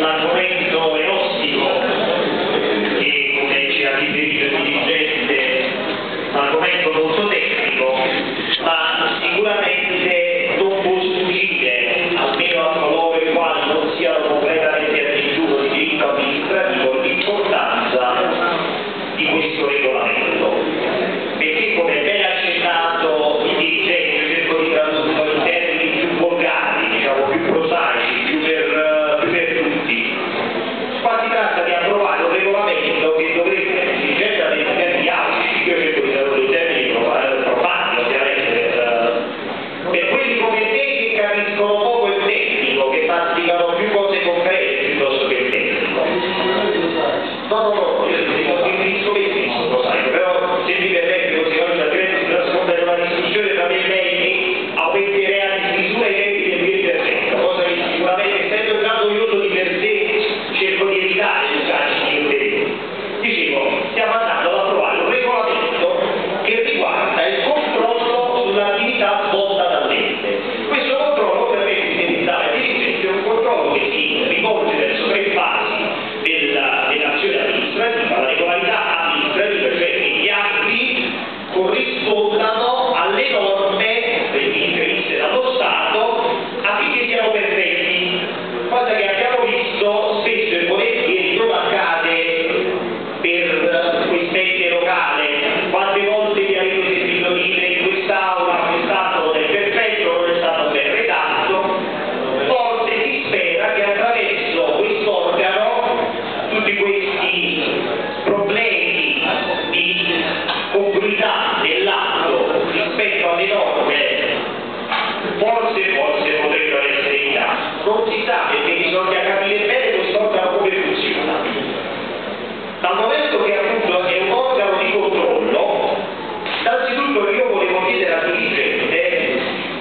argomento eostico che, come ci ha riferito il dirigente, un argomento molto tecnico, ma sicuramente non può sfuggire, almeno a coloro i quali non siano completamente al digiuno di diritto amministrativo, l'importanza di questo regolamento. Perché, come ben accennato il dirigente, io cerco di tradurlo in termini più volgari, diciamo più prosaici, più per tutti. Qua si tratta di approvare un regolamento che dovrebbe, il dirigente ha detto termini aulici, io cerco di tradurlo in termini profondi, ovviamente, per quelli come te che capiscono poco il tecnico, che masticano più cose concrete piuttosto che il tecnico. No, io dico benissimo prosaico, però se mi permette, così oggi altrimenti si trasforma in una discussione tra me e lei che aumenterà a dismisura i tempi del mio intervento, cosa che sicuramente, essendo il dato noioso di per sé, cerco di evitare educarci ulteriori. Dicevo, stiamo andando ad approvare un regolamento che riguarda il controllo sull'attività svolta dall'ente. Questo controllo, per me, sintetizzare il dirigente, è un controllo che si rivolge verso tre fasi dell'azione amministrativa: la regolarità amministrativa, cioè che gli atti corrispondano alle norme previste dallo Stato affinché siano perfetti, cosa che abbiamo visto spesso e volentieri non accade per quest'ente locale. Quante volte mi avete sentito dire in quest'aula quest'atto non è perfetto, non è stato ben redatto? Forse si spera che attraverso quest'organo tutti questi problemi di congruità dell'atto rispetto alle norme forse potrebbero essere evitati. Non si sa, perché bisogna capire bene quest'organo come funziona. Dal momento che appunto è un organo di controllo, innanzitutto io volevo chiedere al dirigente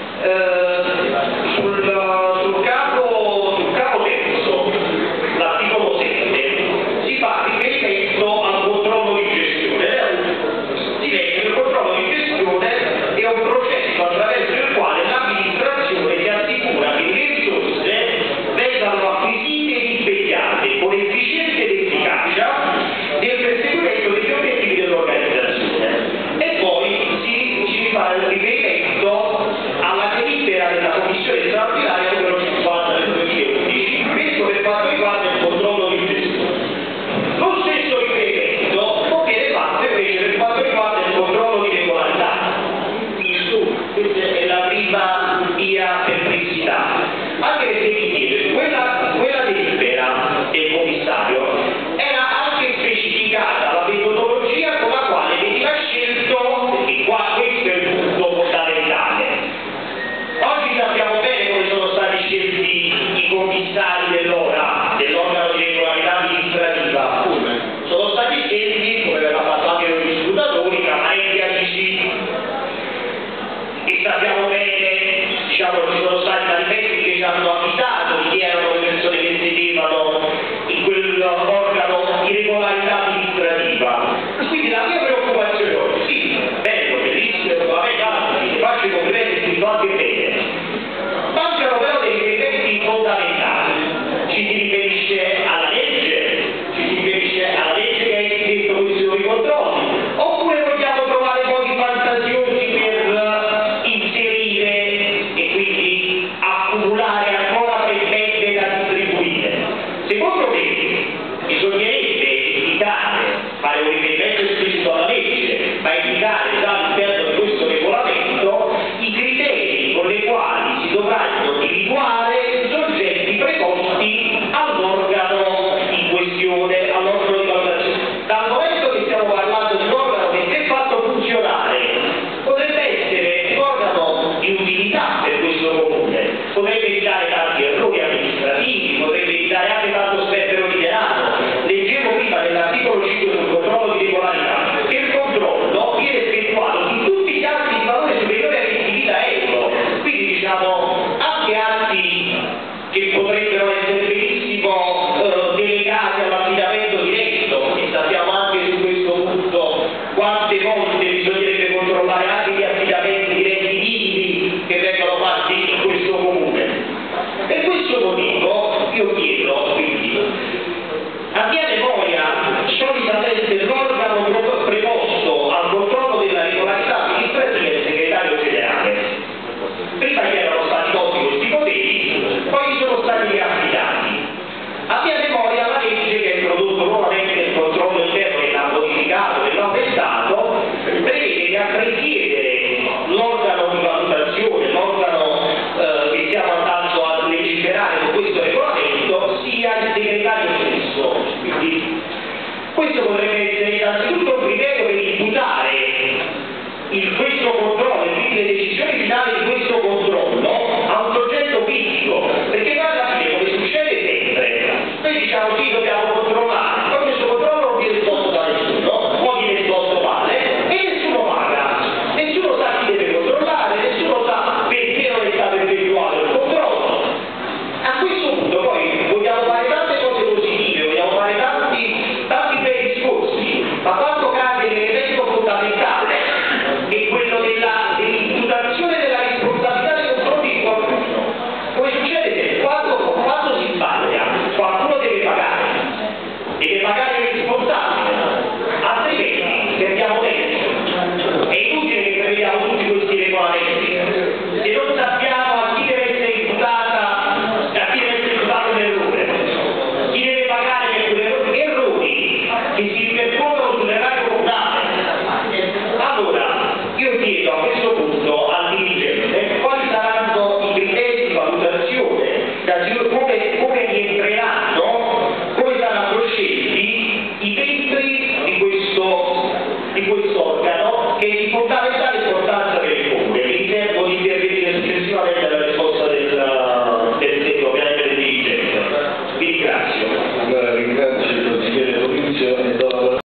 sul capo terzo, l'articolo 7, si fa riferimento al controllo di gestione. Si legge che il controllo di gestione è un processo attraverso il quale l'amministrazione si assicura che le risorse vengano acquisite e impegnate con efficienza ed efficacia nel perseguimento degli obiettivi dell'organizzazione. E poi si fa il riferimento alla delibera della Commissione straordinaria numero 50 del 2011, questo per quanto riguarda il controllo di gestione. Lo stesso riferimento non viene fatto invece per quanto riguarda il controllo di regolarità. Questa è la prima mia perplessità, anche perché mi chiedo, quella delibera del commissario era anche specificata la metodologia con la quale veniva scelto, perché qua questo è il punto fondamentale. Oggi sappiamo bene come sono stati scelti i commissari